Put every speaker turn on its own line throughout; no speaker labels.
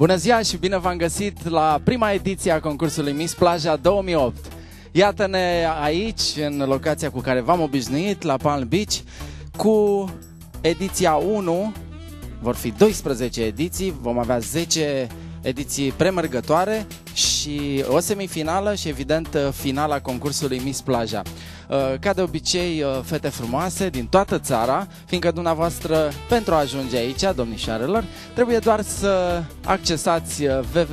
Bună ziua și bine v-am găsit la prima ediție a concursului Miss Plaja 2008. Iată-ne aici, în locația cu care v-am obișnuit, la Palm Beach, cu ediția 1. Vor fi 12 ediții, vom avea 10 ediții premergătoare și o semifinală și, evident, finala concursului Miss Plaja. Ca de obicei, fete frumoase din toată țara, fiindcă dumneavoastră, pentru a ajunge aici, domnișoarelor, trebuie doar să accesați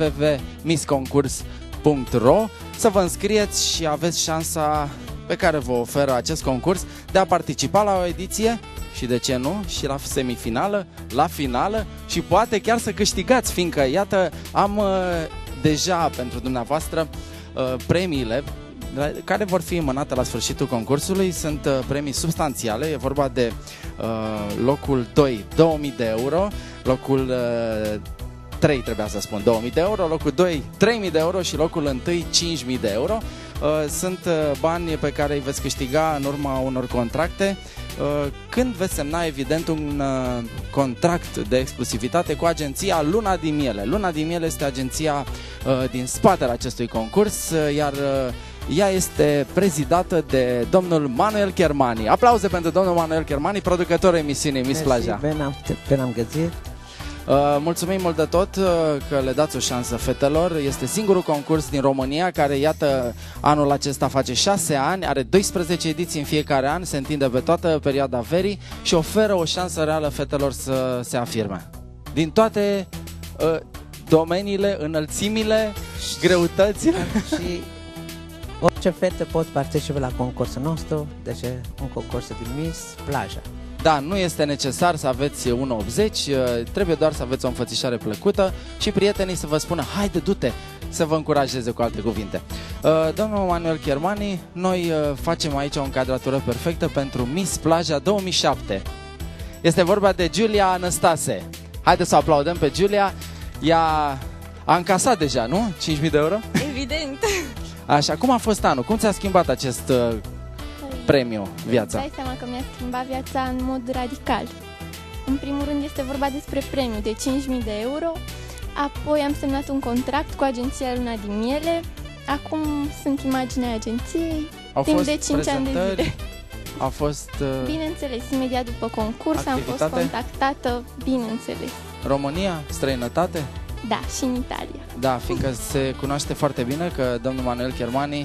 www.missconcurs.ro, să vă înscrieți și aveți șansa pe care vă oferă acest concurs de a participa la o ediție și, de ce nu, și la semifinală, la finală și poate chiar să câștigați, fiindcă, iată, am deja pentru dumneavoastră premiile care vor fi înmânate la sfârșitul concursului. Sunt premii substanțiale, e vorba de locul 2, 2000 de euro, locul 3, trebuia să spun 2000 de euro, locul 2, 3000 de euro și locul 1, 5000 de euro. Sunt bani pe care îi veți câștiga în urma unor contracte când veți semna, evident, un contract de exclusivitate cu agenția Luna din Miele. Luna din Miele este agenția din spatele acestui concurs, iar ea este prezidată de domnul Manuel Chermani. Aplauze pentru domnul Manuel Chermani, producătorul emisiunii Miss Plaja.
Bine am găsit.
Mulțumim mult de tot că le dați o șansă fetelor. Este singurul concurs din România care, iată, anul acesta face 6 ani, are 12 ediții în fiecare an, se întinde pe toată perioada verii și oferă o șansă reală fetelor să se afirme. Din toate domeniile, înălțimile, greutățile.
Și orice fete pot participa la concursul nostru, deci un concurs din Miss Plaja.
Da, nu este necesar să aveți 1,80, trebuie doar să aveți o înfățișare plăcută și prietenii să vă spună: haide, du-te, să vă încurajeze, cu alte cuvinte. Domnul Manuel Chermani, noi facem aici o încadratură perfectă pentru Miss Plaja 2007. Este vorba de Giulia Anastase. Haideți să aplaudăm pe Giulia. Ea a încasat deja, nu? 5.000 de euro?
Evident.
Așa, cum a fost anul? Cum ți-a schimbat acest premiu viața?
Îți dai seama că mi-a schimbat viața în mod radical. În primul rând este vorba despre premiu de 5.000 de euro, apoi am semnat un contract cu agenția Luna din Miele, acum sunt imaginea agenției, timp de 5 ani de zile.
A fost...
Bineînțeles, imediat după concurs am fost contactată, bineînțeles.
România? Străinătate?
Da, și în Italia.
Da, fiindcă se cunoaște foarte bine că domnul Manuel Chermani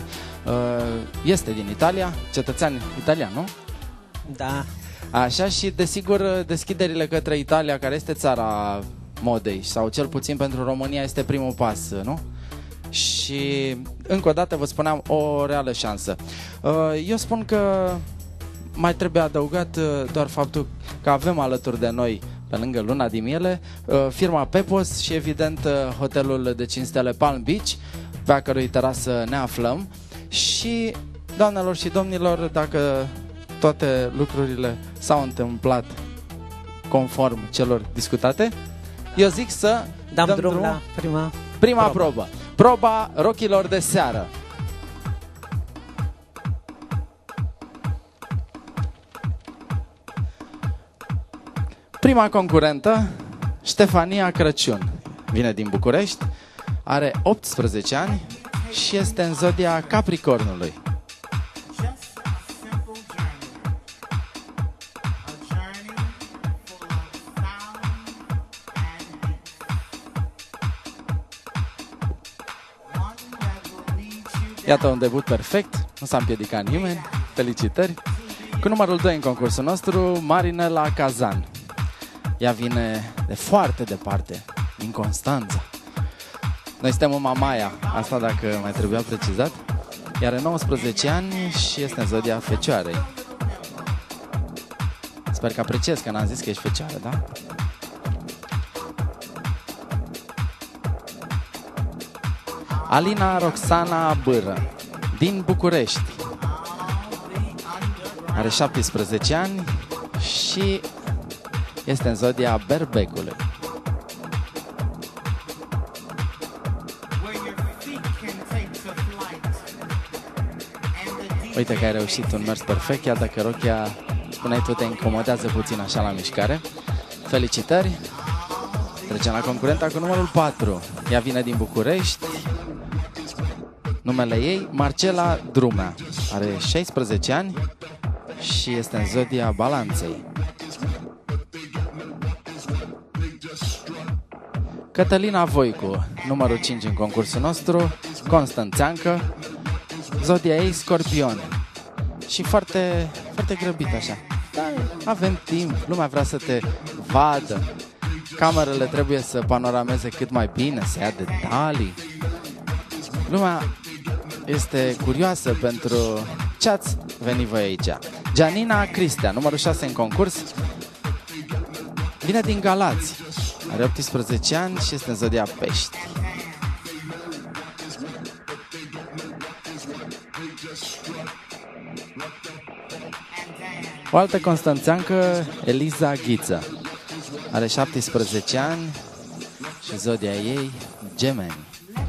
este din Italia, cetățean italian, nu?
Da. Așa,
și desigur deschiderile către Italia, care este țara modei, sau cel puțin pentru România este primul pas, nu? Și încă o dată vă spuneam, o reală șansă. Eu spun că mai trebuie adăugat doar faptul că avem alături de noi, pe lângă Luna din Miele, firma Pepos și, evident, hotelul de 5 stele Palm Beach, pe a cărui terasă ne aflăm. Și, doamnelor și domnilor, dacă toate lucrurile s-au întâmplat conform celor discutate, eu zic să dăm drum
la
prima probă. Proba rochilor de seară. Prima concurentă, Ștefania Crăciun, vine din București, are 18 ani și este în zodia Capricornului. Iată un debut perfect, nu s-a împiedicat nimeni, felicitări. Cu numărul 2 în concursul nostru, Marinela Cazan. Ea vine de foarte departe, din Constanța. Noi suntem în Mamaia, asta dacă mai trebuia precizat. Ea are 19 ani și este în zodia Fecioarei. Sper că apreciez că n-am zis că ești fecioară, da? Alina Roxana Bâră, din București. Are 17 ani și este în zodia Berbecului. Uite că ai reușit un mers perfect, chiar dacă rochia, spuneai tu, te incomodează puțin așa la mișcare. Felicitări! Trecem la concurenta cu numărul 4. Ea vine din București. Numele ei, Marcela Drumea. Are 16 ani și este în zodia Balanței. Cătălina Voicu, numărul 5 în concursul nostru, constanțeancă, zodia ei Scorpion. Și foarte, foarte grăbit așa. Dar avem timp, lumea vrea să te vadă. Camerele trebuie să panorameze cât mai bine, să ia detalii. Lumea este curioasă pentru ce ați venit voi aici. Gianina Cristea, numărul 6 în concurs, vine din Galați. Are 18 ani și este în zodia Pești. O altă constanțeancă, Eliza Ghiță. Are 17 ani și zodia ei Gemeni.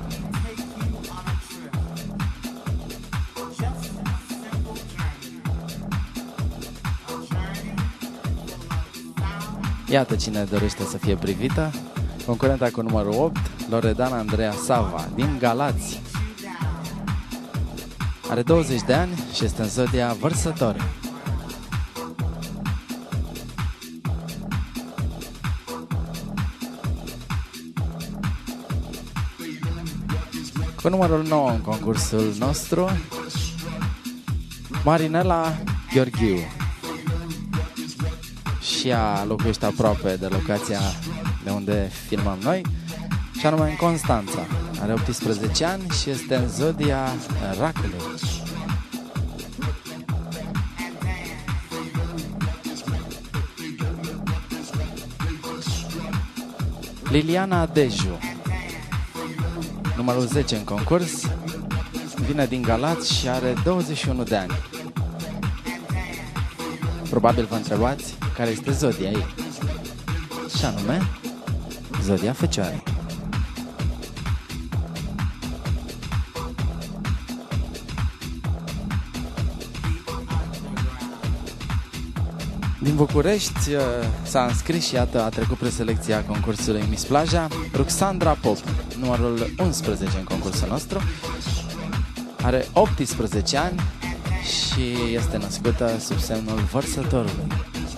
Iată cine dorește să fie privită. Concurenta cu numărul 8, Loredana Andreea Sava, din Galați. Are 20 de ani și este în zodia Vărsători. Cu numărul 9 în concursul nostru, Marinela Gheorghiu. Și ea locuiește aproape de locația de unde filmăm noi, și anume în Constanța. Are 18 ani și este în zodia Racului. Liliana Deju, numărul 10 în concurs, vine din Galați și are 21 de ani. Probabil vă întrebați care este zodia ei. Și anume, zodia Fecioarei. Din București s-a înscris și iată a trecut preselecția concursului Miss Plaja, Ruxandra Pop, numărul 11 în concursul nostru. Are 18 ani și este născută sub semnul Vărsătorului.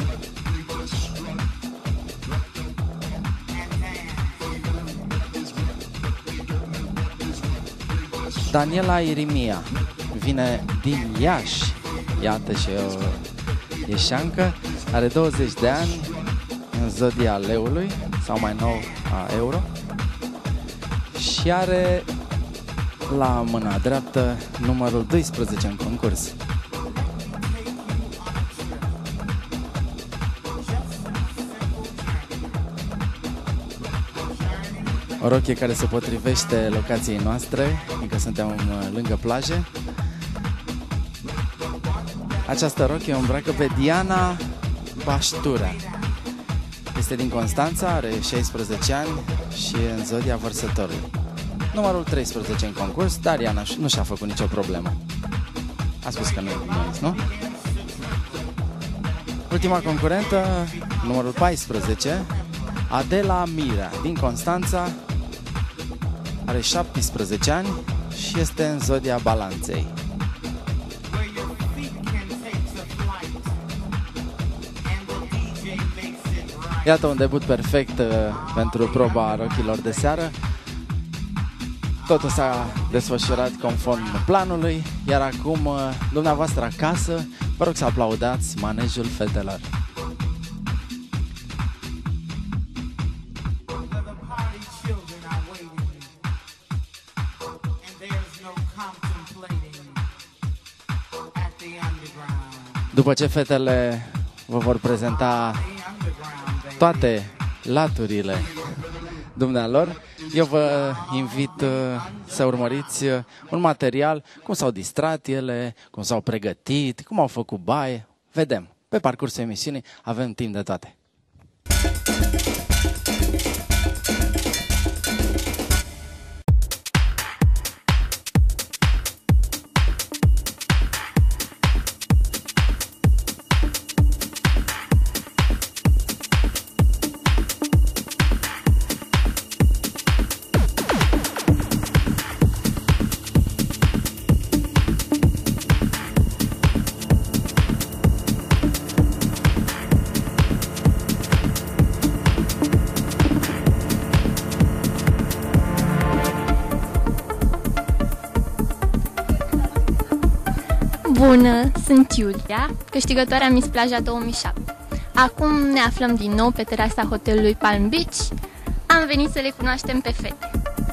Daniela Irimia vine din Iași. Iată și o ieșeancă. Are 20 de ani, în zodia Leului, sau mai nou a Euro. Și are la mâna dreaptă numărul 12 în concurs. O rochie care se potrivește locației noastre, fiindcă suntem lângă plaje. Această rochie o îmbracă pe Diana Baștura. Este din Constanța, are 16 ani și în zodia Vărsătorului. Numărul 13 în concurs, dar Diana nu și-a făcut nicio problemă. A spus că nu e bine, nu? Ultima concurentă, numărul 14, Adela Mirea, din Constanța, are 17 ani și este în zodia Balanței. Iată un debut perfect pentru proba rochilor de seară. Totul s-a desfășurat conform planului, iar acum, dumneavoastră acasă, vă rog să aplaudați manejul fetelor. După ce fetele vă vor prezenta toate laturile dumnealor, eu vă invit să urmăriți un material, cum s-au distrat ele, cum s-au pregătit, cum au făcut baie. Vedem, pe parcursul emisiunii avem timp de toate.
Bună, sunt Iulia, câștigătoarea Miss Plaja 2007. Acum ne aflăm din nou pe terasa hotelului Palm Beach. Am venit să le cunoaștem pe fete.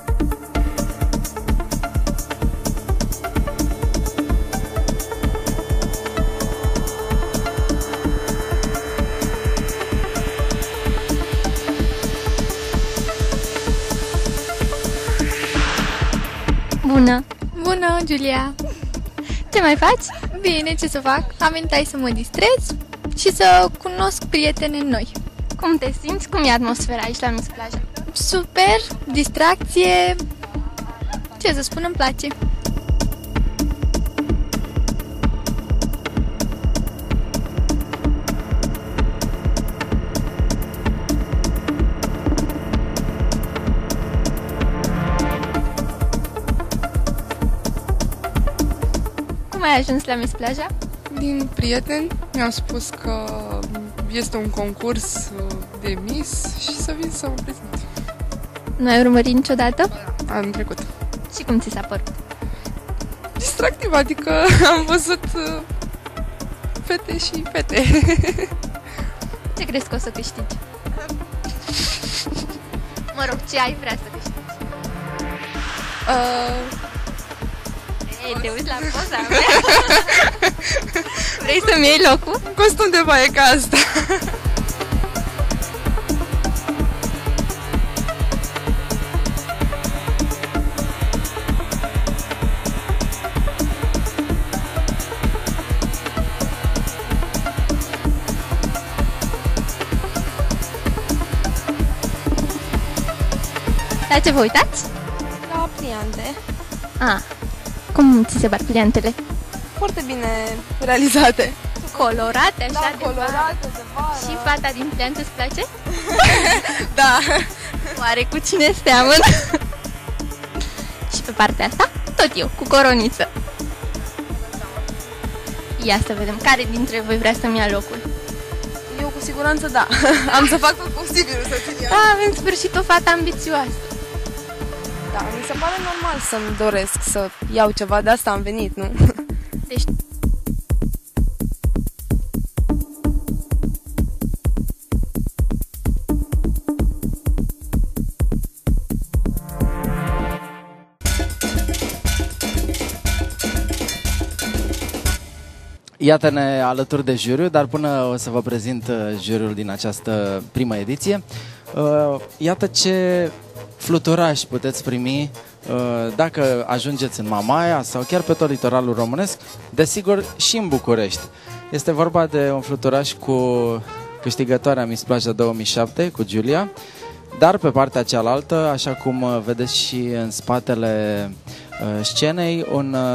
Bună!
Bună, Giulia!
Ce mai faci?
Bine, ce să fac? Am venit aici să mă distrez și să cunosc prieteni noi.
Cum te simți? Cum e atmosfera aici la Miss Plaja?
Super, distracție, ce să spun, îmi place.
Cum ai ajuns la Miss Plaja?
Din prieteni mi-au spus că este un concurs de Miss și să vin să mă prezint.
Nu ai urmărit niciodată?
Anul trecut.
Și cum ți s-a părut?
Distractiv, adică am văzut fete și fete.
Ce crezi că o să câștigi? Mă rog, ce ai vrea să câștigi? Ei, te uiți la poza mea? Vrei să-mi iei locul?
Un costum de baie ca asta.
La ce vă uitați?
La pliante.
Ah, cum ți se par pliantele?
Foarte bine realizate.
Colorate, așa,
Da,
de
colorate, de vară.
vară. Și fata din pliante îți place?
Da.
Oare cu cine seamănă? Și pe partea asta, tot eu, cu coroniță. Ia să vedem, care dintre voi vrea să-mi ia locul?
Eu cu siguranță da. Am să fac tot posibilul să țin ea.
Da, avem în sfârșit o fată ambițioasă.
Da, mi se pare normal să-mi doresc să iau ceva, de asta am venit, nu?
Deci,
Iată-ne alături de juriu, dar până o să vă prezint juriul din această primă ediție. Iată ce fluturaș puteți primi dacă ajungeți în Mamaia sau chiar pe tot litoralul românesc, desigur și în București. Este vorba de un fluturaș cu câștigătoarea Miss Plaja 2007, cu Giulia, dar pe partea cealaltă, așa cum vedeți și în spatele scenei,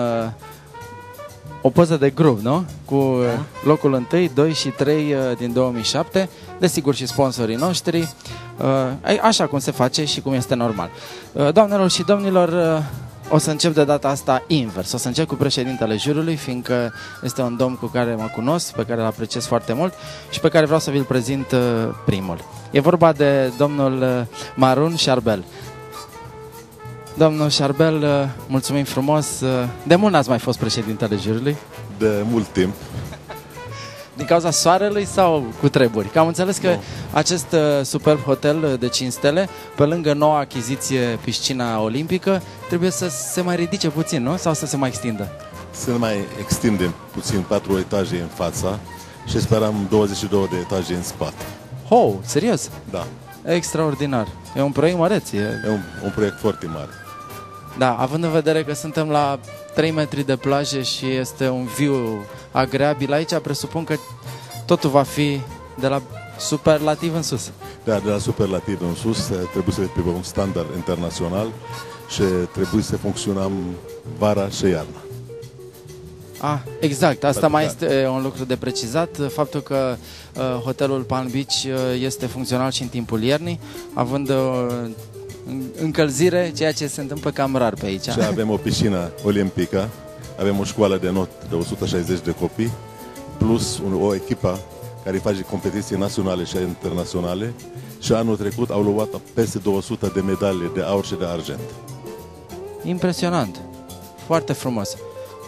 o poză de grup, nu? Cu locul 1, 2 și 3 din 2007, desigur și sponsorii noștri, așa cum se face și cum este normal. Doamnelor și domnilor, o să încep de data asta invers. O să încep cu președintele juriului, fiindcă este un domn cu care mă cunosc, pe care îl apreciez foarte mult și pe care vreau să vi-l prezint primul. E vorba de domnul Marun Șarbel. Domnul Șarbel, mulțumim frumos. De mult n-ați mai fost președintele juriului?
De mult timp.
Din cauza soarelui sau cu treburi? Că am înțeles că acest superb hotel de 5 stele, pe lângă noua achiziție piscina olimpică, trebuie să se mai ridice puțin, nu? Sau să se mai extindă?
Să ne mai extindem puțin 4 etaje în fața și sperăm 22 de etaje în spate.
Oh, serios?
Da,
Extraordinar. E un proiect măreț.
e un proiect foarte mare.
Da, având în vedere că suntem la 3 metri de plajă și este un view agreabil aici, presupun că totul va fi de la superlativ în sus.
Da, de la superlativ în sus trebuie să fie pe un standard internațional și trebuie să funcționăm vara și iarna.
Ah, exact. Asta mai
Da.
este un lucru de precizat. Faptul că hotelul Palm Beach este funcțional și în timpul iernii, având încălzire, ceea ce se întâmplă cam rar pe aici.
Și avem o piscină olimpică, avem o școală de not de 160 de copii, plus o echipă care face competiții naționale și internaționale și anul trecut au luat peste 200 de medalii de aur și de argent.
Impresionant. Foarte frumos.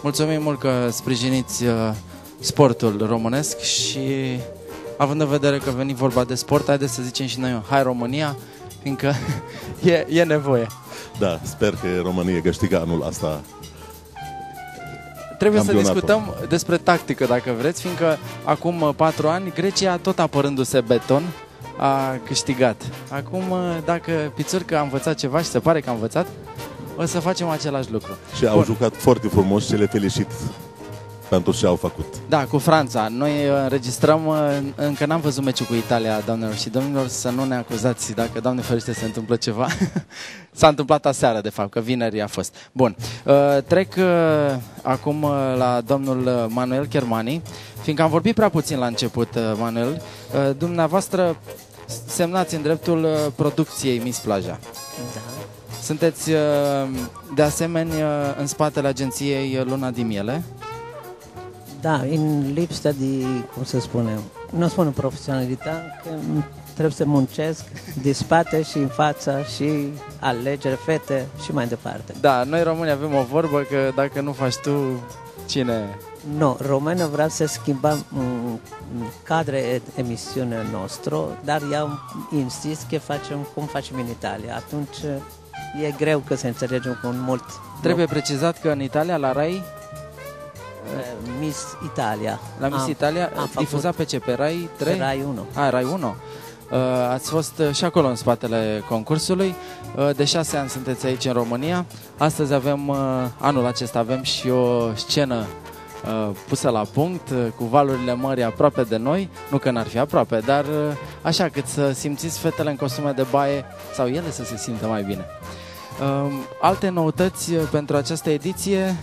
Mulțumim mult că sprijiniți sportul românesc și având în vedere că veni vorba de sport, haideți să zicem și noi hai România, fiindcă e nevoie.
Da, sper că România câștigă anul asta.
Trebuie să discutăm despre tactică, dacă vreți, fiindcă acum 4 ani Grecia, tot apărându-se beton, a câștigat. Acum, dacă Pițurcă a învățat ceva și se pare că a învățat, o să facem același lucru.
Și au jucat foarte frumos și le felicit pentru ce au făcut.
Da, cu Franța. Noi înregistrăm, încă n-am văzut meciul cu Italia, doamnelor și domnilor, să nu ne acuzați dacă, Doamne ferește, se întâmplă ceva. S-a întâmplat aseară, de fapt, că vineri a fost. Bun, trec acum la domnul Manuel Chermani, fiindcă am vorbit prea puțin la început, Manuel. Dumneavoastră semnați în dreptul producției Miss Plaja.
Da.
Sunteți, de asemenea, în spatele agenției Luna di Miele.
Da, în lipsă de, cum să spunem, nu spun profesionalitate, că trebuie să muncesc de spate și în fața și alegeri, fete și mai departe.
Da, noi români avem o vorbă că dacă nu faci tu, cine...
Nu, română vrea să schimbăm cadre emisiunea nostru, dar eu insist că facem cum facem în Italia. Atunci e greu că să înțelegem cu mult.
Trebuie precizat că în Italia, la Rai,
Miss Italia.
La Miss Italia, difuzat pe ce? Pe Rai 3?
Rai 1.
Rai 1. Ați fost și acolo în spatele concursului. De 6 ani sunteți aici în România. Astăzi avem, anul acesta avem și o scenă pusă la punct, cu valurile mării aproape de noi. Nu că n-ar fi aproape, dar așa, cât să simțiți fetele în costume de baie sau ele să se simtă mai bine. Alte noutăți pentru această ediție?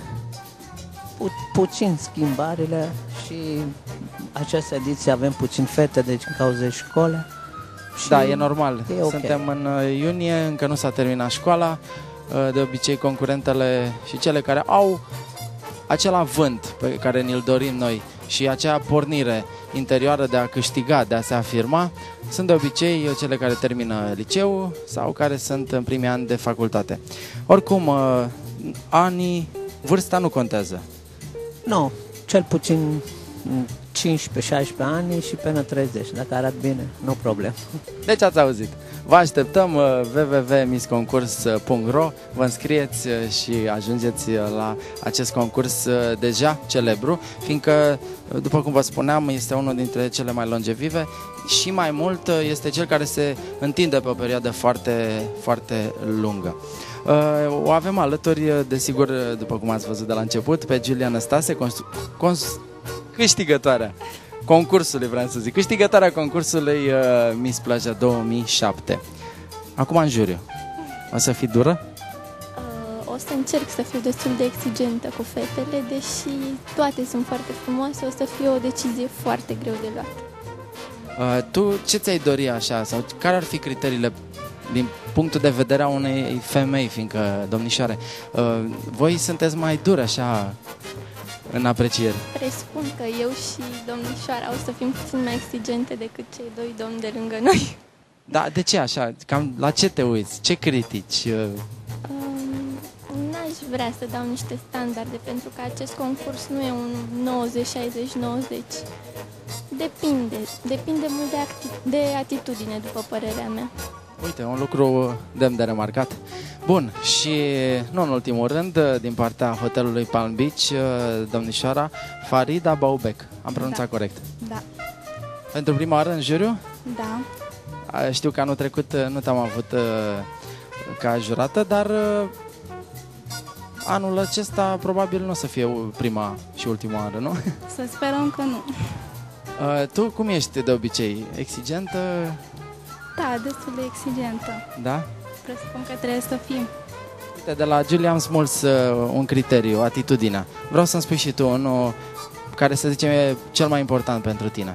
Puțin schimbările și această ediție avem puțin fete, deci în cauza școle.
Da, e normal.
E okay.
Suntem în iunie, încă nu s-a terminat școala. De obicei concurentele și cele care au acela vânt pe care ni-l dorim noi și acea pornire interioară de a câștiga, de a se afirma, sunt de obicei cele care termină liceul sau care sunt în primii ani de facultate. Oricum, vârsta nu contează.
Nu, cel puțin 15-16 ani și până 30, dacă arată bine, nu problem.
Deci ați auzit. Vă așteptăm www.missconcurs.ro, vă înscrieți și ajungeți la acest concurs deja celebru, fiindcă, după cum vă spuneam, este unul dintre cele mai longevive și mai mult este cel care se întinde pe o perioadă foarte, foarte lungă. O avem alături, desigur, după cum ați văzut de la început, pe Giulia Năstase, câștigătoarea concursului, vreau să zic, câștigătoarea concursului Miss Plaja 2007. Acum în juriu. O să fii dură?
O să încerc să fiu destul de exigentă cu fetele, deși toate sunt foarte frumoase, o să fie o decizie foarte greu de luat.
Tu ce ți-ai dori așa? Sau care ar fi criteriile din punctul de vedere a unei femei, fiindcă, domnișoare, voi sunteți mai dure așa în apreciere?
Presupun că eu și domnișoara o să fim puțin mai exigente decât cei doi domni de lângă noi.
Da, de ce așa? Cam la ce te uiți? Ce critici?
N-aș vrea să dau niște standarde, pentru că acest concurs nu e un 90-60-90. Depinde mult de atitudine, după părerea mea.
Uite, un lucru demn de remarcat. Bun, și nu în ultimul rând, din partea hotelului Palm Beach, domnișoara Farida Baubek. Am pronunțat corect?
Da.
Pentru prima oară în juriu?
Da.
Știu că anul trecut nu te-am avut ca jurată, dar anul acesta probabil nu o să fie prima și ultima oară, nu?
Să sperăm că nu.
Tu cum ești de obicei? Exigentă?
Da, destul de exigentă.
Da?
Presupun că trebuie să fim.
Uite, de la Giulia am smuls un criteriu, atitudinea. Vreau să-mi spui și tu unul care, să zicem, e cel mai important pentru tine.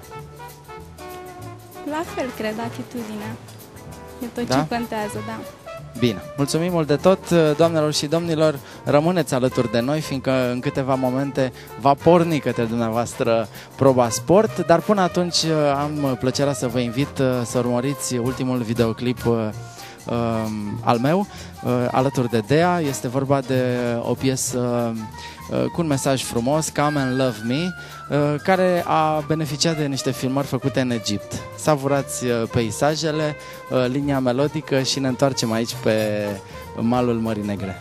La fel, cred, atitudinea. E tot
da?
ce contează, da.
Bine, mulțumim mult de tot, doamnelor și domnilor, rămâneți alături de noi, fiindcă în câteva momente va porni către dumneavoastră proba sport, dar până atunci am plăcerea să vă invit să urmăriți ultimul videoclip al meu, alături de Dea. Este vorba de o piesă cu un mesaj frumos, Come and Love Me, care a beneficiat de niște filmări făcute în Egipt. Savurați peisajele, linia melodică și ne întoarcem aici pe malul Mării Negre.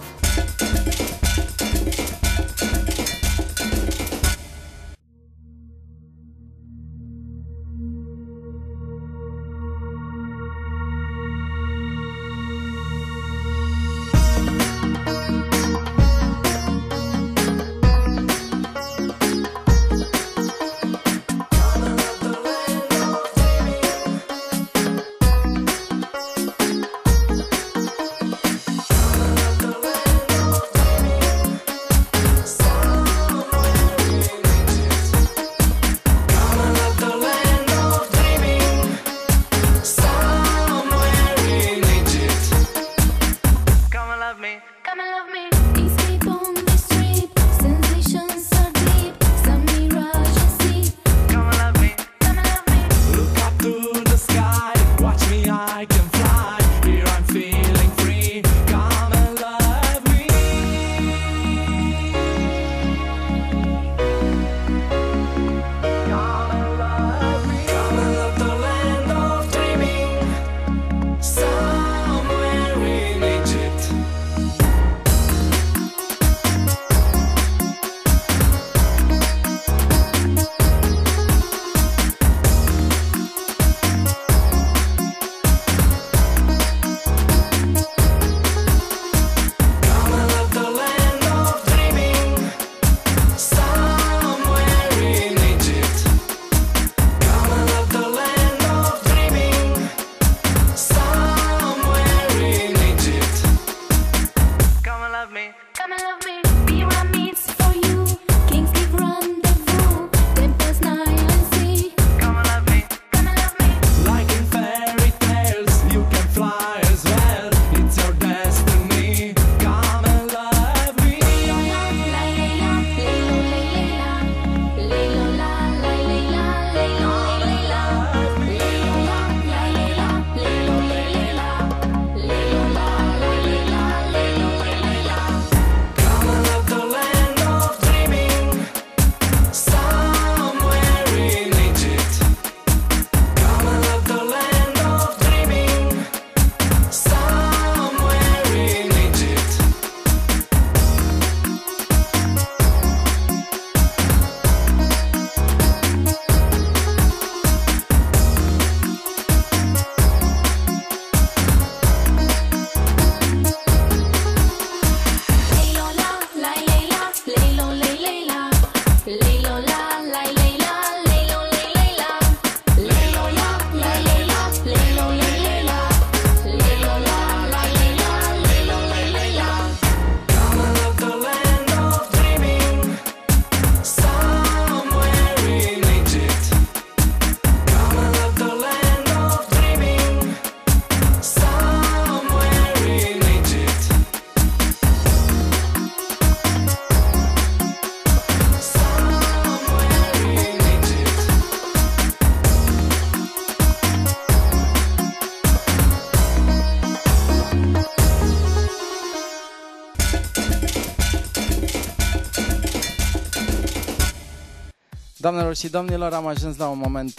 Doamnelor și domnilor, am ajuns la un moment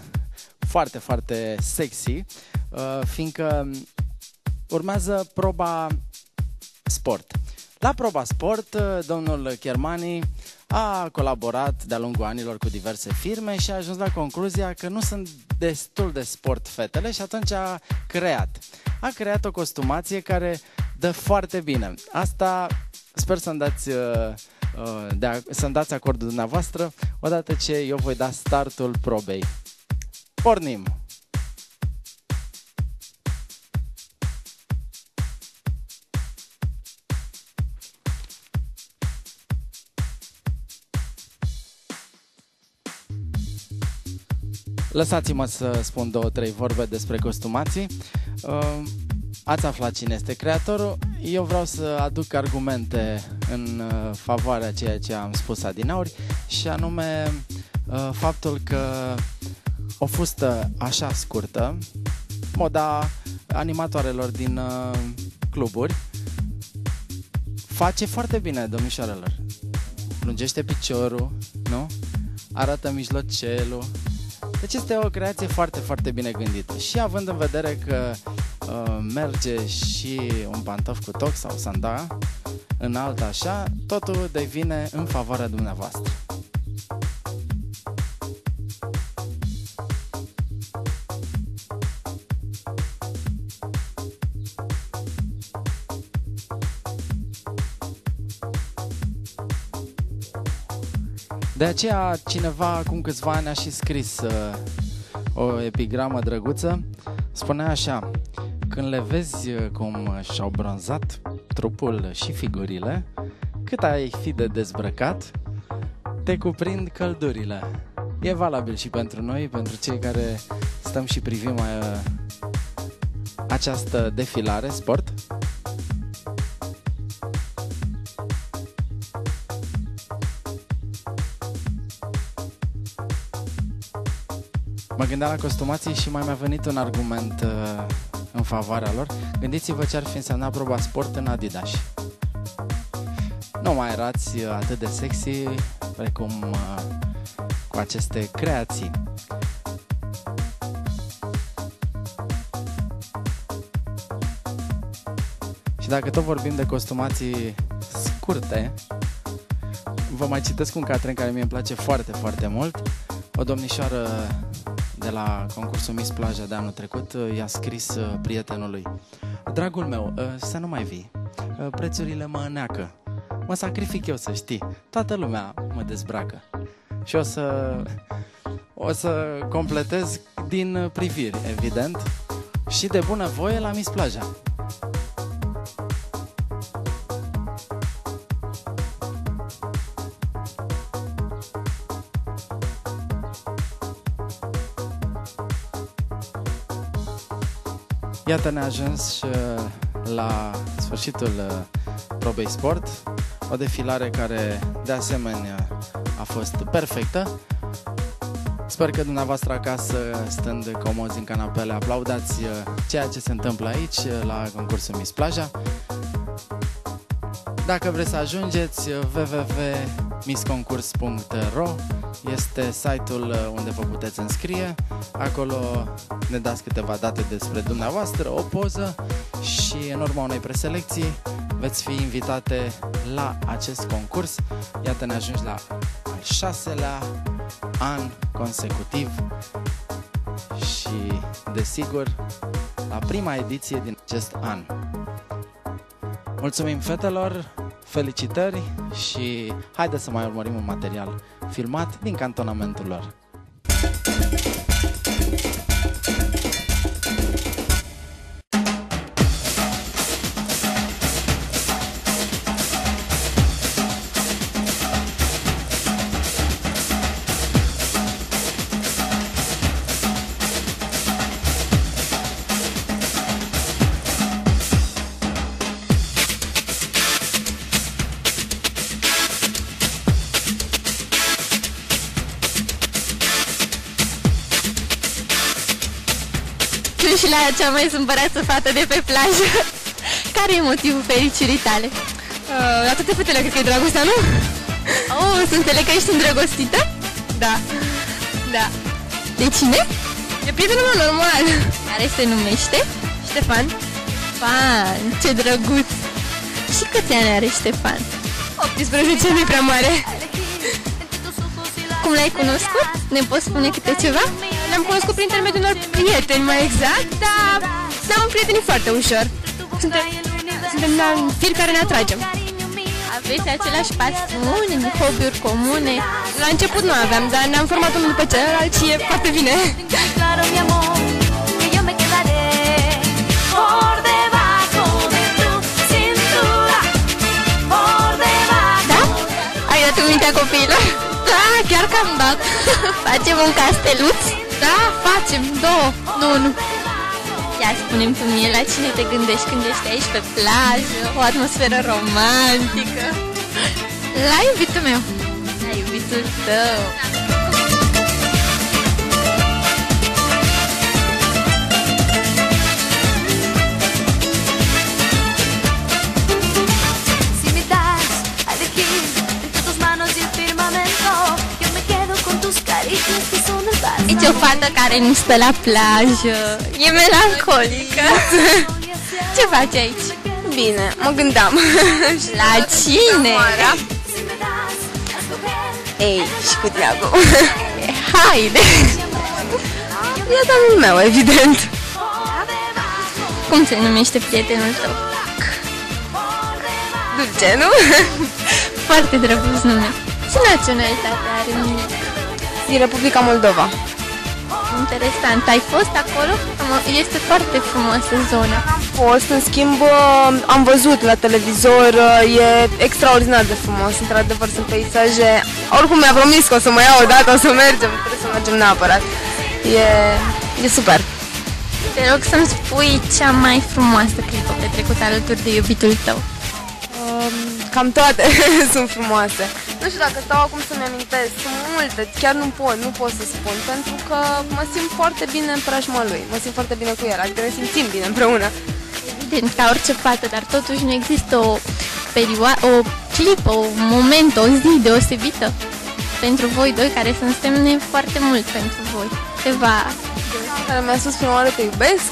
foarte, foarte sexy, fiindcă urmează proba sport. La proba sport, domnul Chermani a colaborat de-a lungul anilor cu diverse firme și a ajuns la concluzia că nu sunt destul de sport fetele și atunci a creat o costumație care dă foarte bine. Asta sper să-mi dați acordul dumneavoastră odată ce eu voi da startul probei. Pornim! Lăsați-mă să spun 2-3 vorbe despre costumații. Ați aflat cine este creatorul. Eu vreau să aduc argumente în favoarea ceea ce am spus adinauri, și anume faptul că o fustă așa scurtă, moda animatoarelor din cluburi. Face foarte bine, domnișoarelor. Lungește piciorul, nu? Arată mijlocelul. Deci este o creație foarte, foarte bine gândită. Și având în vedere că merge și un pantof cu toc sau sandal înalt așa, totul devine în favoarea dumneavoastră. De aceea cineva acum câțiva ani a și scris o epigramă drăguță. Spunea așa: când le vezi cum și-au bronzat trupul și figurile, cât ai fi de dezbrăcat, te cuprind căldurile. E valabil și pentru noi, pentru cei care stăm și privim această defilare sport. Mă gândeam la costumații și mai mi-a venit un argument în favoarea lor. Gândiți-vă ce ar fi însemnat proba sport în Adidas. Nu mai erați atât de sexy precum cu aceste creații. Și dacă tot vorbim de costumații scurte, vă mai citesc un catren care mie îmi place foarte, foarte mult. O domnișoară de la concursul Miss Plaja de anul trecut i-a scris prietenului: dragul meu, să nu mai vii, prețurile mă îneacă, mă sacrific eu, să știi, toată lumea mă dezbracă. Și o să completez din priviri, evident, și de bună voie la Miss Plaja. Iată, ne-a ajuns la sfârșitul probei sport, o defilare care de asemenea a fost perfectă. Sper că dumneavoastră acasă, stând comozi în canapele, aplaudați ceea ce se întâmplă aici la concursul Miss Plaja. Dacă vreți să ajungeți, www.missconcurs.ro este site-ul unde vă puteți înscrie. Acolo ne dați câteva date despre dumneavoastră, o poză și în urma unei preselecții veți fi invitate la acest concurs. Iată, ne ajungi la al 6-lea an consecutiv și, desigur, la prima ediție din acest an. Mulțumim fetelor, felicitări și haideți să mai urmărim un material filmat din cantonamentul lor.
Și la cea mai supărată fată de pe plajă. Care e motivul fericirii tale?
La toate fetele cred că e dragostea, nu?
Oh, să înțeleg că ești îndrăgostită?
Da. Da.
De cine?
E prietenul meu normal.
Care se numește?
Ștefan.
Ștefan, ce drăguț. Și câți ani are Ștefan?
18, nu-i prea mare.
Cum l-ai cunoscut? Ne poți spune câte ceva?
Ne-am cunoscut prin intermediul unor prieteni, mai exact, dar ne-am împrietenit foarte ușor. Suntem la fir care ne atragem.
Aveți aceleași pasiuni, hobby-uri comune?
La început nu aveam, dar ne-am format unul după celălalt și e foarte bine.
Da? Ai dat mintea copiilor?
Da, chiar că am dat.
Facem un casteluț?
Da, facem, două. Nu.
Ia spune-mi tu mie, la cine te gândești când ești aici pe plajă, o atmosferă romantică?
La iubitul meu.
La iubitul tău. Aici o fată care nu stă la plajă, e melancolică. Ce faci aici?
Bine, mă gândeam.
La cine?
Ei, și cu Tiago.
Haide!
E domnul meu, evident.
Cum se numește prietenul tău?
Dulce, nu?
Foarte drăguț nume. Ce naționalitate are Milic?
Din Republica Moldova.
Interesant. Ai fost acolo? Este foarte frumoasă zona.
Am fost, în schimb, am văzut la televizor, e extraordinar de frumos, într-adevăr sunt peisaje. Oricum mi-a promis că o să mă iau odată, o să mergem, trebuie să mergem neapărat. E super.
Te rog să-mi spui cea mai frumoasă clipă petrecută alături de iubitul tău.
Cam toate sunt frumoase. Nu știu dacă stau acum să-mi amintesc, sunt multe, chiar nu pot să spun, pentru că mă simt foarte bine în preajma lui, mă simt foarte bine cu el, adică ne simțim bine împreună.
Evident, ca orice fată, dar totuși nu există o perioadă, o clipă, un moment, o zi deosebită pentru voi doi, care să însemne foarte mult pentru voi. Ceva
care mi-a spus prima oară te iubesc.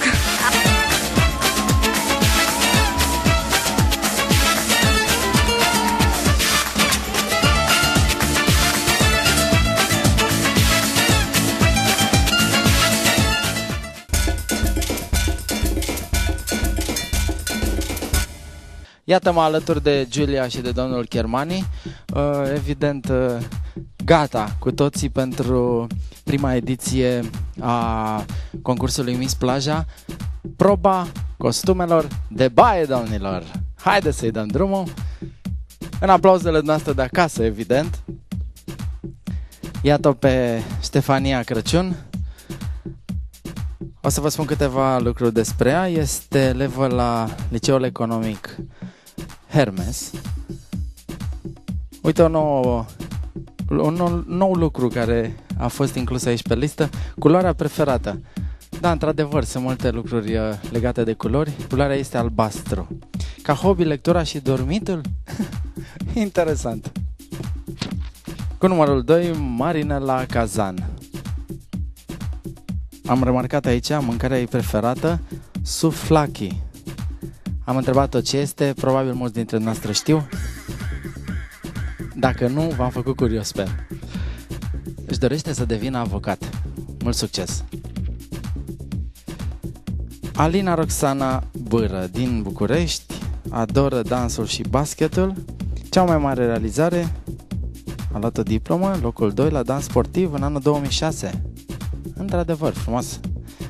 Iată-mă alături de Giulia și de domnul Chermani. Evident, gata cu toții pentru prima ediție a concursului Miss Plaja. Proba costumelor de baie, domnilor! Haideți să-i dăm drumul. În aplauzele noastre de acasă, evident. Iată-o pe Ștefania Crăciun. O să vă spun câteva lucruri despre ea. Este elevă la Liceul Economic Hermes. Uite un nou lucru care a fost inclus aici pe listă. Culoarea preferată. Da, într-adevăr, sunt multe lucruri legate de culori. Culoarea este albastru. Ca hobby, lectura și dormitul? Interesant. Cu numărul 2, Marinela Cazan. Am remarcat aici mâncarea ei preferată, souvlaki. Am întrebat-o ce este, probabil mulți dintre noastre știu. Dacă nu, v-am făcut curios, sper. Își dorește să devină avocat. Mult succes! Alina Roxana Bâră din București adoră dansul și basketul. Cea mai mare realizare, a luat o diplomă, locul 2 la dans sportiv în anul 2006. Într-adevăr, frumos.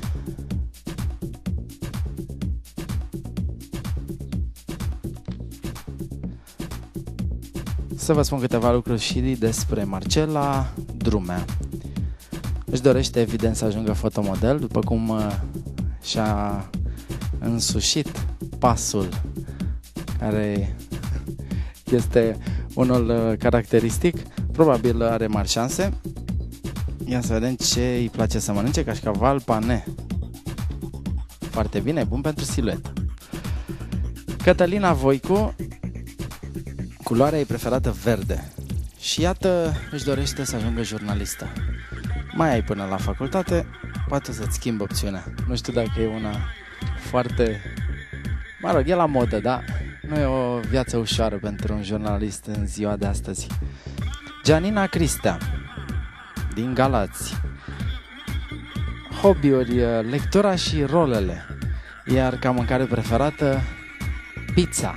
Să vă spun câteva lucruri și despre Marcela Drumea. Își dorește, evident, să ajungă fotomodel, după cum și-a însușit pasul, care este unul caracteristic. Probabil are mari șanse. Ia să vedem ce îi place să mănânce. Cașcaval pane. Foarte bine, bun pentru siluetă. Cătălina Voicu, culoarea ei preferată verde. Și iată, își dorește să ajungă jurnalistă. Mai ai până la facultate, poate să-ți schimbi opțiunea. Nu știu dacă e una foarte... Mă rog, e la modă, da? Nu e o viață ușoară pentru un jurnalist în ziua de astăzi. Gianina Cristea din Galați. Hobby-uri, lectura și rolele. Iar ca mâncare preferată, pizza.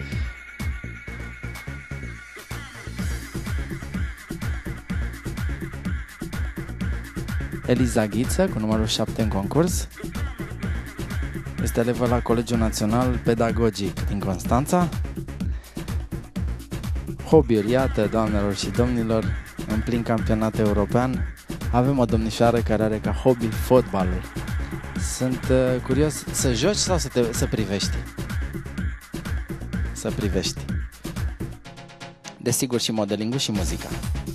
Eliza Ghiță, cu numărul 7 în concurs. Este elevă la Colegiul Național Pedagogic din Constanța. Hobby-uri, iată, doamnelor și domnilor, în plin campionat european, avem o domnișoară care are ca hobby fotbalul. Sunt curios, să joci sau să privești? Să privești. Desigur și modelingul și muzica.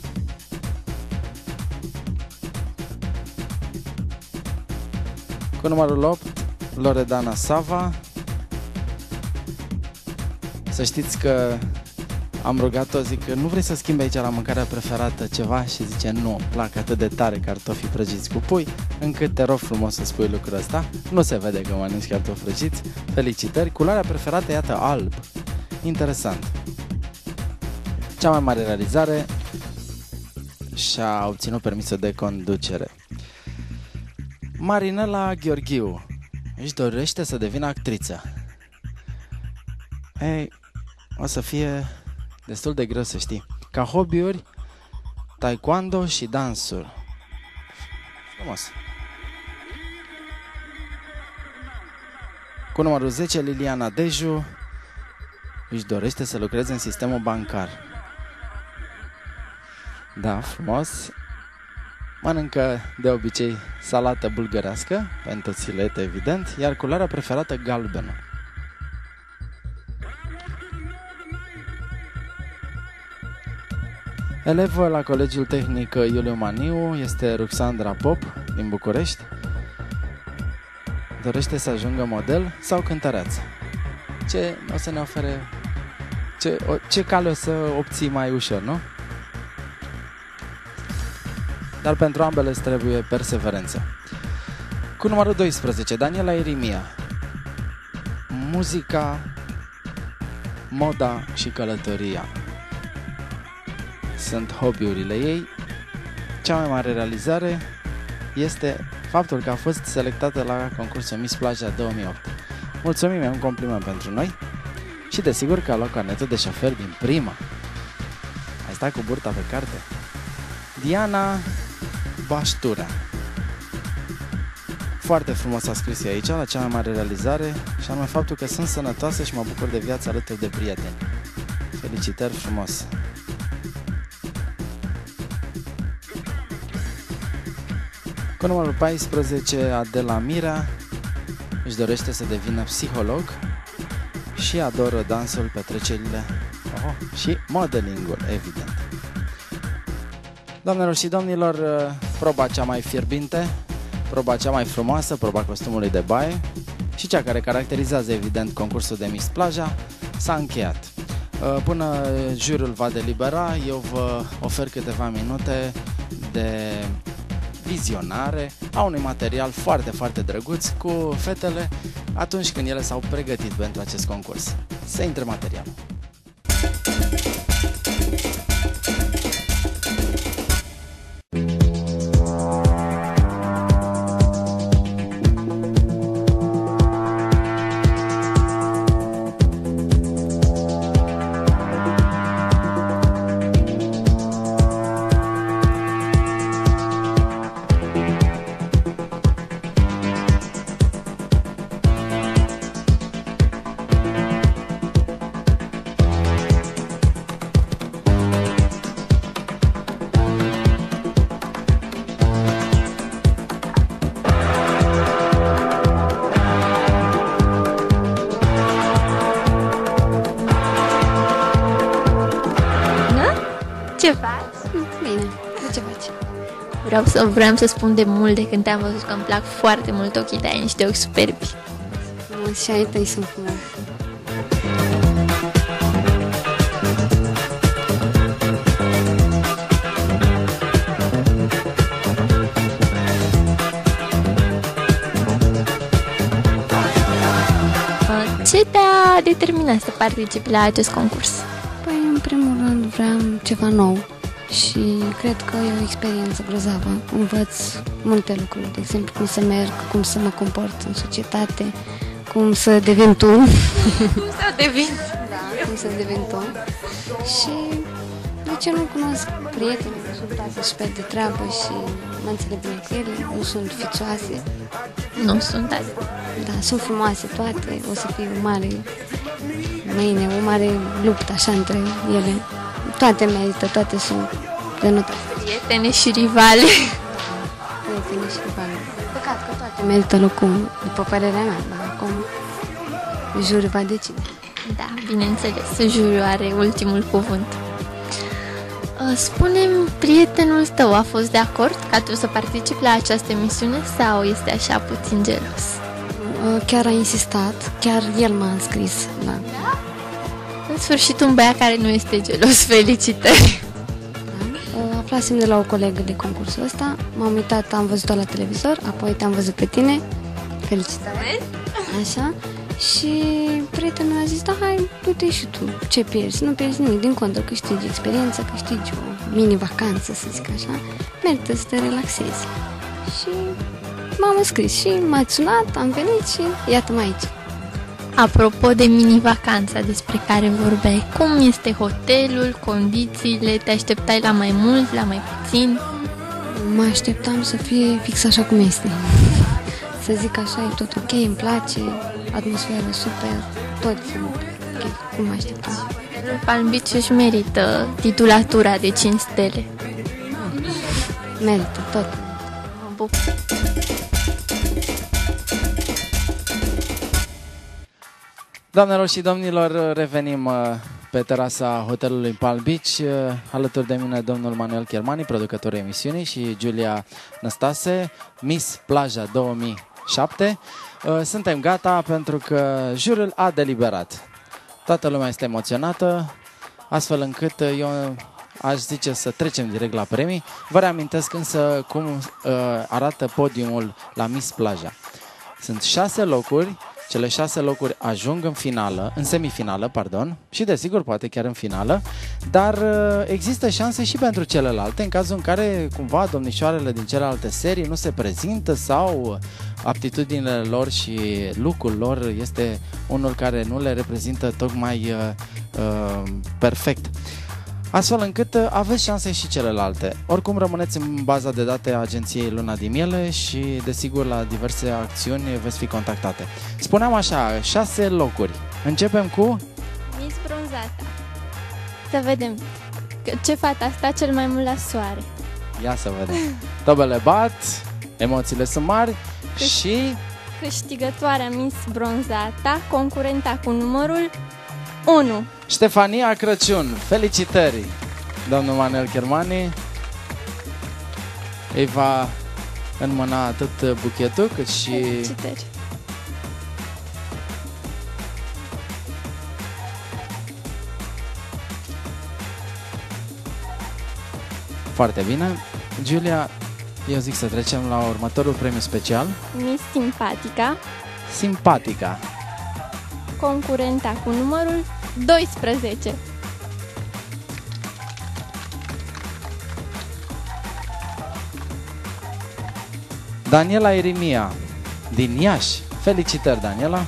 Cu numărul 8, Loredana Sava. Să știți că Am rugat-o, zic că nu vrei să schimbi aici la mâncarea preferată ceva? Și zice, nu, îmi plac atât de tare cartofii prăjiți cu pui, încât te rog frumos să spui lucrul ăsta. Nu se vede că mănânci cartofi prăjiți. Felicitări. Culoarea preferată, iată, alb. Interesant. Cea mai mare realizare, și-a obținut permisul de conducere. Marinela Gheorghiu își dorește să devină actriță. Ei, o să fie destul de greu să știi. Ca hobby-uri, taekwondo și dansuri. Frumos. Cu numărul 10, Liliana Deju își dorește să lucreze în sistemul bancar. Da, frumos. Mănâncă de obicei salată bulgărească, pentru țilete, evident, iar culoarea preferată galbenă. Elevă la Colegiul Tehnic Iuliu Maniu este Ruxandra Pop din București. Dorește să ajungă model sau cântăreață. Ce o să ne ofere? Ce cale o să obții mai ușor, nu? Dar pentru ambele îți trebuie perseverență. Cu numărul 12, Daniela Irimia. Muzica, moda și călătoria sunt hobby-urile ei. Cea mai mare realizare este faptul că a fost selectată la concursul Miss Plaja 2008. Mulțumim, e un compliment pentru noi. Și desigur că a luat carnetul de șofer din prima. Ai stat cu burta pe carte. Diana Baștura. Foarte frumos a scris aici, la cea mai mare realizare, și anume faptul că sunt sănătoasă și mă bucur de viață alături de prieteni. Felicitări frumos! Cu numărul 14, Adela Mira își dorește să devină psiholog și adoră dansul, petrecerile și modelingul, evident. Doamnelor și domnilor, proba cea mai fierbinte, proba cea mai frumoasă, proba costumului de baie și cea care caracterizează, evident, concursul de Miss Plaja s-a încheiat. Până jurul va delibera, eu vă ofer câteva minute de vizionare a unui material foarte, foarte drăguț cu fetele atunci când ele s-au pregătit pentru acest concurs. Să intre materialul.
Ce faci?
Bine, de ce faci?
Vreau să spun de mult de când te-am văzut că îmi plac foarte mult ochii tăi, ai niște ochi superbi.
Frumos, și ai tăi sunt frumos.
Ce te-a determinat să participi la acest concurs?
Păi, în primul rând, vreau ceva nou și cred că e o experiență grozavă. Învăț multe lucruri, de exemplu, cum să merg, cum să mă comport în societate, cum să devin tu.
Cum să devin?
Da, cum să devin tu. Și de ce nu cunosc prieteni, sunt toate super de treabă și mă înțeleg bine cu ele, nu sunt fițoase.
Nu sunt azi.
Da, sunt frumoase toate, o să fie o mare mâine, o mare luptă așa între ele. Toate merită, toate sunt de notat.
Prietene și rivale.
Prietene și rivale. Păcat că toate merită locul, după părerea mea, dar acum juriul va decide.
Da, bineînțeles, juriul are ultimul cuvânt. Spune-mi, prietenul tău a fost de acord ca tu să participi la această emisiune sau este așa puțin gelos?
Chiar a insistat, chiar el m-a înscris la...
În sfârșit, un băiat care nu este gelos. Felicitări!
Aflasem de la o colegă de concursul ăsta, m-am uitat, am văzut-o la televizor, apoi te-am văzut pe tine. Felicitări! Așa. Și prietenul mi-a zis, da, hai, du-te și tu, ce pierzi? Nu pierzi nimic, din contră, câștigi experiență, câștigi o mini-vacanță, să zic așa, merită să te relaxezi. Și m-am înscris și m-ați sunat, am venit și iată-mă aici.
Apropo de mini-vacanța despre care vorbeai, cum este hotelul, condițiile, te așteptai la mai mult, la mai puțin?
Mă așteptam să fie fix așa cum este. Să zic așa, e tot ok, îmi place, atmosferă super, tot ok, cum mă așteptam.
Hotelul Palm Beach își merită titulatura de 5 stele.
Merită, tot.
Mă bucur.
Doamnelor și domnilor, revenim pe terasa hotelului Palm Beach. Alături de mine domnul Manuel Chermani, producătorul emisiunii, și Giulia Năstase, Miss Plaja 2007. Suntem gata pentru că jurul a deliberat. Toată lumea este emoționată, astfel încât eu aș zice să trecem direct la premii. Vă reamintesc însă cum arată podiumul la Miss Plaja. Sunt 6 locuri. Cele 6 locuri ajung în finală, în semifinală, pardon, și desigur poate chiar în finală, dar există șanse și pentru celelalte, în cazul în care cumva domnișoarele din celelalte serii nu se prezintă sau aptitudinile lor și look-ul lor este unul care nu le reprezintă tocmai perfect. Astfel încât aveți șanse și celelalte. Oricum rămâneți în baza de date a agenției Luna de Miele și desigur la diverse acțiuni veți fi contactate. Spuneam așa, 6 locuri. Începem cu
Miss Bronzata. Să vedem ce fata sta cel mai mult la soare.
Ia să vedem. Tobele bat, emoțiile sunt mari și
Câștigătoarea Miss Bronzata, concurenta cu numărul 1.
Ștefania Crăciun. Felicitări, domnul Manuel Chermani. Îi va înmâna atât buchetul cât și...
Felicitări.
Foarte bine. Giulia, eu zic să trecem la următorul premiu special.
Miss Simpatica,
Simpatica.
concurenta cu numărul 12.
Daniela Irimia din Iași. Felicitări, Daniela.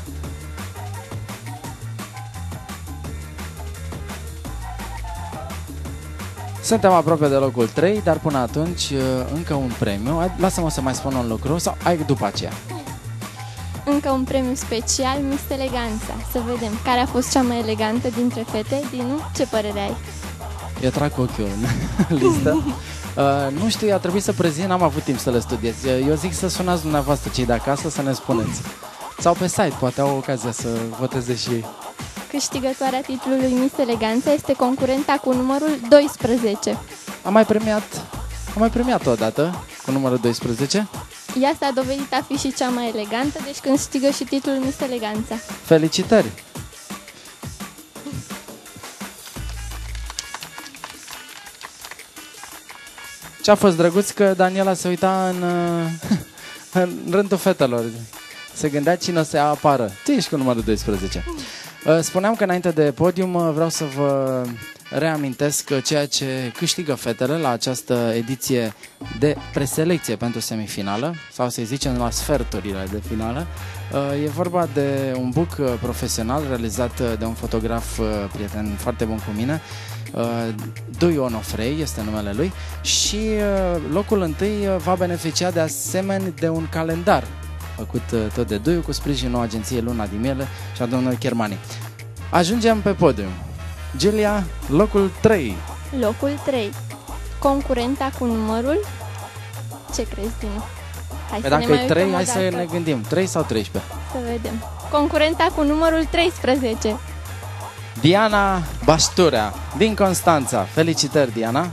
Suntem aproape de locul 3, dar până atunci încă un premiu. Lasă-mă să mai spun un lucru sau ai după aceea.
Încă un premiu special, Miss Eleganța. Să vedem care a fost cea mai elegantă dintre fete. Dinu, ce părere ai?
Eu trag ochiul în listă. Nu știu, a trebuit să prezint, n-am avut timp să le studiez. Eu zic să sunați dumneavoastră cei de acasă să ne spuneți. Sau pe site, poate au ocazia să voteze și ei.
Câștigătoarea titlului Miss Eleganța este concurenta cu numărul 12.
Am mai premiat o dată cu numărul 12.
Ea s-a dovedit a fi și cea mai elegantă, deci câștigă și titlul Miss Eleganța.
Felicitări! Ce-a fost drăguț că Daniela se uita în rândul fetelor. Se gândea cine o să apară. Tu ești cu numărul 12. Spuneam că înainte de podium vreau să vă reamintesc ceea ce câștigă fetele la această ediție de preselecție pentru semifinală, sau să zicem la sferturile de finală. E vorba de un book profesional realizat de un fotograf prieten foarte bun cu mine, Dui Onofrei este numele lui, și locul întâi va beneficia de asemenea de un calendar făcut tot de Duiu cu sprijinul agenției Luna de Miele și a domnului Chermani. Ajungem pe podium. Giulia, locul 3.
Locul 3. Concurenta cu numărul... Ce crezi, Dinu? Hai
Păi
să
dacă
ne
e
mai
3,
uităm
hai
o
să
dată.
ne gândim. 3 sau 13?
Să vedem. Concurenta cu numărul 13.
Diana Bașturea, din Constanța. Felicitări, Diana.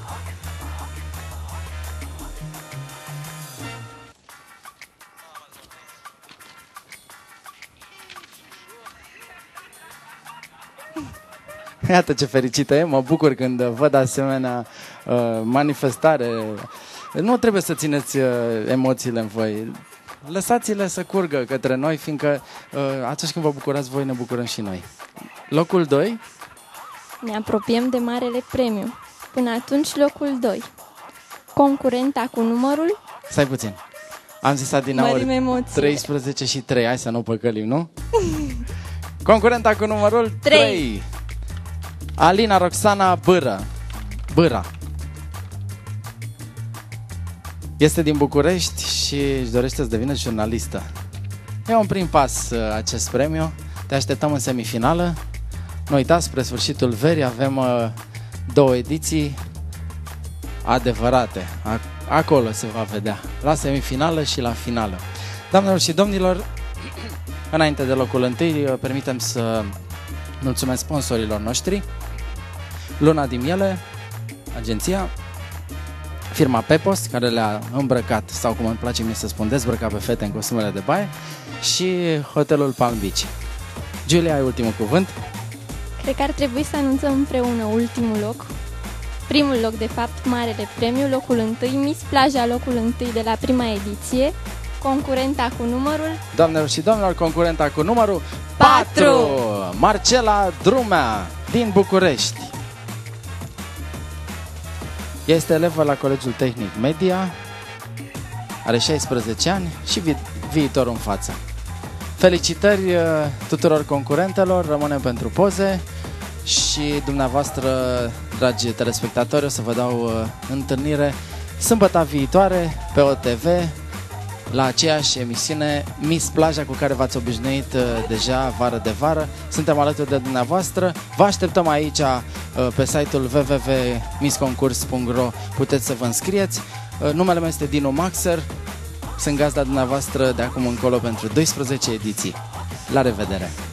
Iată ce fericită e, mă bucur când văd asemenea manifestare. Nu trebuie să țineți emoțiile în voi. Lăsați-le să curgă către noi, fiindcă atunci când vă bucurați voi, ne bucurăm și noi. Locul 2.
Ne apropiem de marele premiu. Până atunci, locul 2. Concurenta cu numărul...
Stai puțin. Am zis adinaori
Mărim emoțiile.
13 și 3. Hai să nu păcălim, nu? Concurenta cu numărul 3. Alina Roxana Bâra. Este din București și își dorește să devină jurnalistă. E un prim pas acest premiu. Te așteptăm în semifinală. Nu uitați, spre sfârșitul verii avem 2 ediții adevărate. Acolo se va vedea, la semifinală și la finală. Doamnelor și domnilor, înainte de locul 1, permitem să mulțumesc sponsorilor noștri: Luna din Miele, agenția, firma Pepos, care le-a îmbrăcat, sau cum îmi place mie să spun, dezbrăcat pe fete în costumele de baie, și hotelul Palm Beach. Giulia, ai ultimul cuvânt?
Cred că ar trebui să anunțăm împreună ultimul loc. Primul loc, de fapt, marele premiu, locul 1, Miss Plaja, locul 1 de la prima ediție, concurenta cu numărul...
Doamnelor și domnilor, concurenta cu numărul 4, Marcela Drumea, din București. Este elevă la Colegiul Tehnic Media, are 16 ani și viitorul în față. Felicitări tuturor concurentelor, rămânem pentru poze și dumneavoastră, dragi telespectatori, o să vă dau întâlnire sâmbătă viitoare pe OTV la aceeași emisiune Miss Plaja, cu care v-ați obișnuit deja vară de vară. Suntem alături de dumneavoastră. Vă așteptăm aici pe site-ul www.missconcurs.ro. Puteți să vă înscrieți. Numele meu este Dinu Maxer. Sunt gazda dumneavoastră de acum încolo pentru 12 ediții. La revedere!